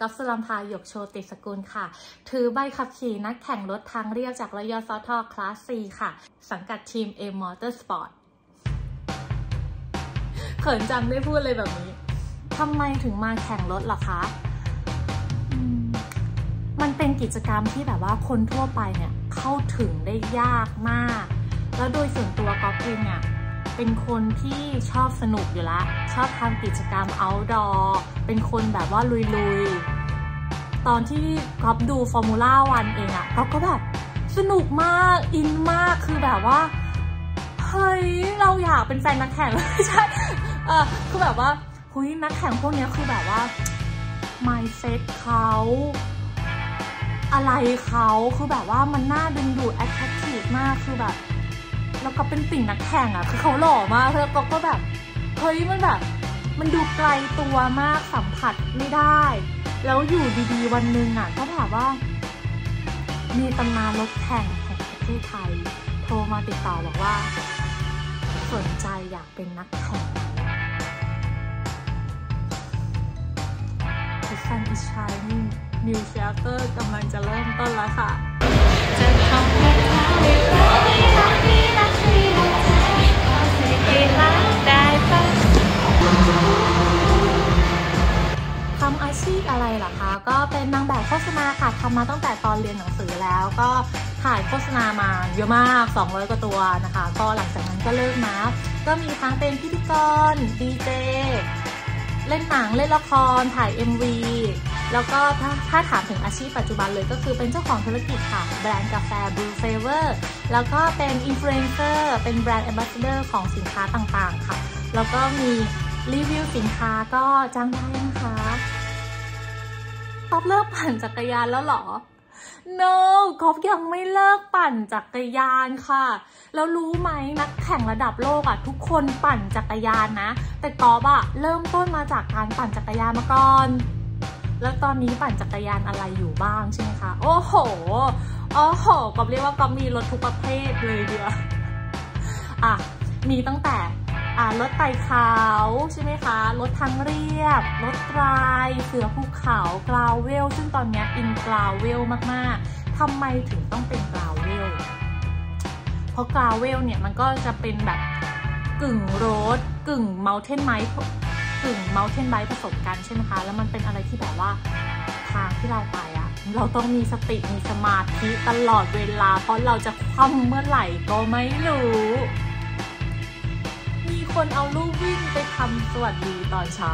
กัฟสุรัมภาหยกโชติสกุลค่ะถือใบขับขี่นักแข่งรถทางเรียบจากรยสทคลาส C ค่ะสังกัดทีม A Motorsport เขินจังได้พูดเลยแบบนี้ทำไมถึงมาแข่งรถล่ะคะมันเป็นกิจกรรมที่แบบว่าคนทั่วไปเนี่ยเข้าถึงได้ยากมากแล้วโดยส่วนตัวก๊อฟเองอ่ะเป็นคนที่ชอบสนุกอยู่ละชอบทำกิจกรรม outdoor เป็นคนแบบว่าลุยๆตอนที่ก๊อฟดูฟอร์มูล่าวันเองอ่ะก๊อฟก็แบบสนุกมากอินมากคือแบบว่าเฮ้ยเราอยากเป็นแฟนนักแข่งใช่คือแบบว่าเฮ้ยนักแข่งพวกนี้คือแบบว่า mindset เขาอะไรเขาคือแบบว่ามันน่าดึงดูด attractive มากคือแบบแล้วก็เป็นติ่งนักแข่งอ่ะคือเขาหล่อมากแล้วก็แบบเฮ้ยมันแบบมันดูไกลตัวมากสัมผัสไม่ได้แล้วอยู่ดีๆวันหนึ่งอ่ะก็แบบว่ามีตำนานรถแข่งแห่งประเทศไทยโทรมาติดต่อบอกว่าสนใจอยากเป็นนักแข่งThe sun is shining New chapter กำลังจะเริ่มต้นแล้วค่ะจะทำให้เธอได้รักได้ปะทำอาชีพอะไรล่ะคะก็เป็นนางแบบโฆษณาค่ะทำมาตั้งแต่ตอนเรียนหนังสือแล้วก็ถ่ายโฆษณามาเยอะมาก200กว่าตัวนะคะก็หลังจากนั้นก็เลิกมาก็มีทั้งเป็นพิธีกรดีเจเล่นหนังเล่นละครถ่าย MV แล้วก็ถ้าถามถึงอาชีพปัจจุบันเลยก็คือเป็นเจ้าของธุรกิจค่ะแบรนด์กาแฟ Blue Flavor แล้วก็เป็นอินฟลูเอนเซอร์เป็นแบรนด์แอมบาสเดอร์ของสินค้าต่างๆค่ะแล้วก็มีรีวิวสินค้าก็จ้างได้นะคะก๊อฟเลิกปั่นจักรยานแล้วเหรอ No ก๊อฟยังไม่เลิกปั่นจักรยานค่ะแล้วรู้ไหมนักแข่งระดับโลกอ่ะทุกคนปั่นจักรยานนะแต่ก๊อฟอะเริ่มต้นมาจากการปั่นจักรยานมาก่อนแล้วตอนนี้ปั่นจักรยานอะไรอยู่บ้างใช่ไหมคะโอ้โหก๊อฟเรียกว่าก๊อฟมีรถทุกประเภทเลยเดียวมีตั้งแต่รถไต่เขาใช่ไหมคะรถทางเรียบรถไตรเสือภูเขากราวเวลซึ่งตอนนี้อินกราวเวลมากๆทำไมถึงต้องเป็นกราวเวลเพราะกราวเวลเนี่ยมันก็จะเป็นแบบกึ่งโรดกึ่งเมลเทนไบค์ผสมกันใช่ไหมคะแล้วมันเป็นอะไรที่แบบว่าทางที่เราไปอะเราต้องมีสติมีสมาธิตลอดเวลาเพราะเราจะคว่ำเมื่อไหร่ก็ไม่รู้มีคนเอาลูกวิ่งไปทำสวัสดีตอนเช้า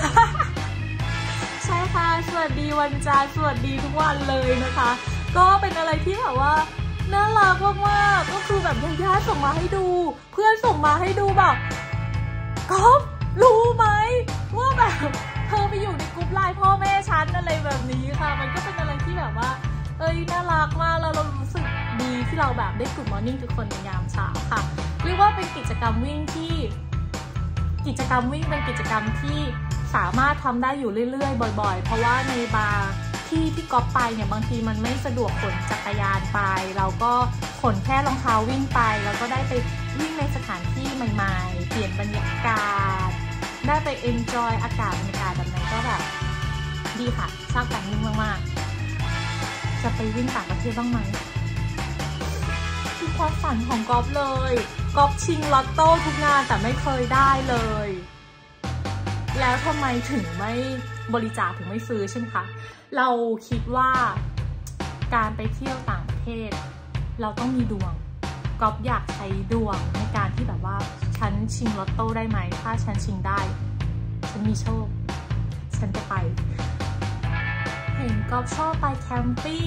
ใช่ค่ะสวัสดีวันจันทร์สวัสดีทุกวันเลยนะคะก็เป็นอะไรที่แบบว่าน่ารักมากๆก็คือแบบญาติส่งมาให้ดูเพื่อนส่งมาให้ดูแบบก๊อฟรู้ไหมว่าแบบเธอไปอยู่ในกลุ่มไลน์พ่อแม่ฉันอะไรแบบนี้ค่ะมันก็เป็นอะไรที่แบบว่าน่ารักมากแล้วเรารู้สึกดีที่เราแบบได้Good Morningทุกคนในยามเช้าค่ะเรียกว่าเป็นกิจกรรมวิ่งเป็นกิจกรรมที่สามารถทำได้อยู่เรื่อยๆบ่อยๆเพราะว่าในบางที่ก๊อฟไปเนี่ยบางทีมันไม่สะดวกขนจักรยานไปเราก็ขนแค่รองเท้าวิ่งไปแล้วก็ได้ไปวิ่งในสถานที่ใหม่ๆเปลี่ยนบรรยากาศได้ไป enjoy อากาศบรรยากาศแบบนั้นก็แบบดีค่ะชอบการวิ่งมากๆจะไปวิ่งต่างประเทศบ้างไหมคือความฝันของก๊อฟเลยก๊อฟชิงลอตโต้ทุกงานแต่ไม่เคยได้เลยแล้วทำไมถึงไม่บริจาคถึงไม่ซื้อใช่ไหมคะเราคิดว่าการไปเที่ยวต่างประเทศเราต้องมีดวงก๊อฟอยากใช้ดวงในการที่แบบว่าฉันชิงลอตโต้ได้ไหมถ้าฉันชิงได้ฉันมีโชคฉันจะไปเห็นก๊อฟชอบไปแคมปิ้ง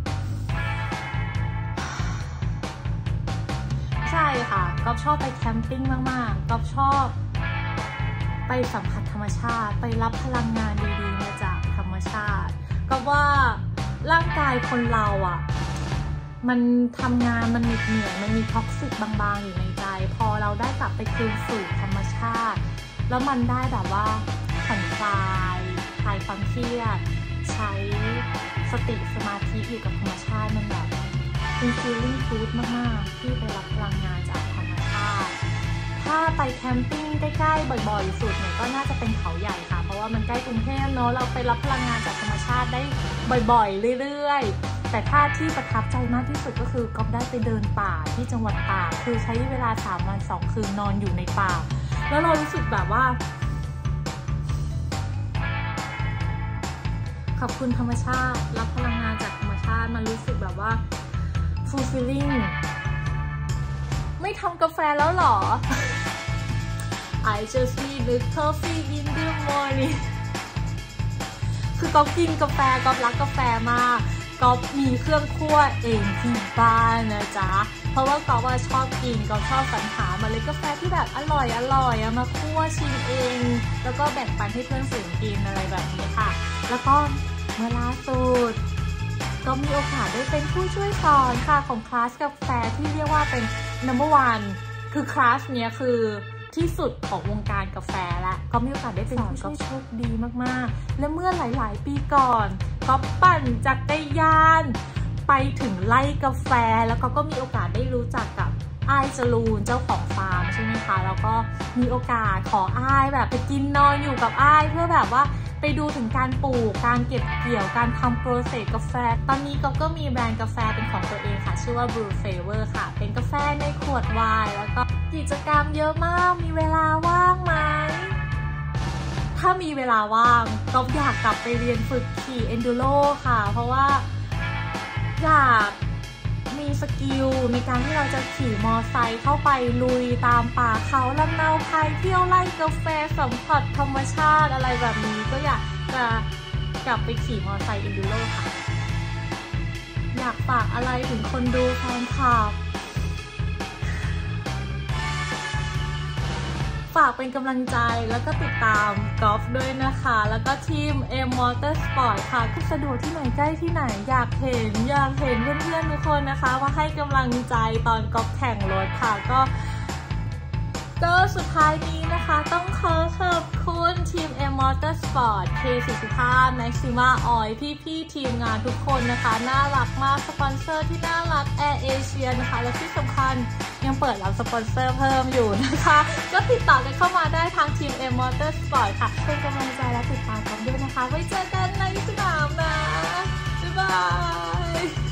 ใช่ค่ะก๊อฟชอบไปแคมปิ้งมากๆก๊อฟชอบไปสัมผัสธรรมชาติไปรับพลังงานดีๆมาจากธรรมชาติก็ว่าร่างกายคนเราอ่ะมันทำงานมันเหนื่อยมันมีท็อกซิกบางๆอยู่ในใจพอเราได้กลับไปคืนสู่ธรรมชาติแล้วมันได้แบบว่าผ่อนคลายความเครียดใช้สติสมาธิอยู่กับธรรมชาติมันแบบเป็น feeling good มากๆที่ไปรับพลังงานจากธรรมชาติถถ้าไปแคมปิ้งใกล้ๆบ่อยๆสุดเนี่ยก็น่าจะเป็นเขาใหญ่ค่ะเพราะว่ามันใกล้กรุงเทพเนาะเราไปรับพลังงานจากธรรมชาติได้บ่อยๆเรื่อยๆแต่ถ้าที่ประทับใจมากที่สุดก็คือก๊อฟได้ไปเดินป่าที่จังหวัดตากคือใช้เวลา3 วัน 2 คืนนอนอยู่ในป่าแล้วเรารู้สึกแบบว่าขอบคุณธรรมชาติรับพลังงานจากธรรมชาติมันรู้สึกแบบว่า fulfilling ไม่ทำกาแฟแล้วหรอ I just need a coffee in the morning คือก๊อฟกินกาแฟก๊อฟรักกาแฟมากก๊อฟมีเครื่องคั่วเองที่บ้านนะจ๊ะเพราะว่าก๊อฟชอบกินก๊อฟชอบสรรหาเมล็ดกาแฟที่แบบอร่อยมาคั่วชิมเองแล้วก็แบ่งปันให้เพื่อนฝูงกินอะไรแบบนี้ค่ะแล้วก็เมื่อล่าสุดก็มีโอกาสได้เป็นผู้ช่วยสอนค่ะของคลาสกาแฟที่เรียกว่าเป็น number one คือคลาสเนี้ยคือที่สุดของวงการกาแฟแล้วก็มีโอกาสได้เป็นผู้ช่วยโชคดีมากๆและเมื่อหลายๆปีก่อนก็ปั่นจักรยานไปถึงไร่กาแฟแล้วก็มีโอกาสได้รู้จักกับอ้ายจรูนเจ้าของฟาร์มใช่ไหมคะแล้วก็มีโอกาสขออ้ายแบบไปกินนอนอยู่กับอ้ายเพื่อแบบว่าไปดูถึงการปลูกการเก็บเกี่ยวการทำโปรเซสกาแฟตอนนี้ก็มีแบรนด์กาแฟเป็นของตัวเองค่ะชื่อว่า Brew Flavor ค่ะเป็นกาแฟในขวดไวน์แล้วก็กิจกรรมเยอะมากมีเวลาว่างไหมถ้ามีเวลาว่างก็อยากกลับไปเรียนฝึกขี่ Enduro ค่ะเพราะว่าอยากมีสกิลในการที่เราจะขี่มอไซค์เข้าไปลุยตามป่าเขาลำเนาไพรเที่ยวไล่กาแฟสัมผัสธรรมชาติอะไรแบบนี้ก็อยากจะกลับไปขี่มอไซค์ Enduro ค่ะอยากฝากอะไรถึงคนดูแฟนคลับฝากเป็นกำลังใจแล้วก็ติดตามกอล์ฟด้วยนะคะแล้วก็ทีม M Motorsport ค่ะก็สะดวกที่ไหนใกล้ที่ไหนอยากเห็นเพื่อนๆทุกคนนะคะว่าให้กำลังใจตอนกอล์ฟแข่งรถค่ะก็สุดท้ายนี้นะคะต้องขอขอบคุณทีม M Motorsport K45 Maxima Oil พี่ทีมงานทุกคนนะคะน่ารักมากสปอนเซอร์ที่น่ารัก Air Asia นะคะและที่สำคัญยังเปิดรับสปอนเซอร์เพิ่มอยู่นะคะก็ติดต่อกันเข้ามาได้ทางทีม M Motorsport ค่ะเป็นกำลังใจและติดตามกันด้วยนะคะไว้เจอกันในสนามนะบ๊ายบาย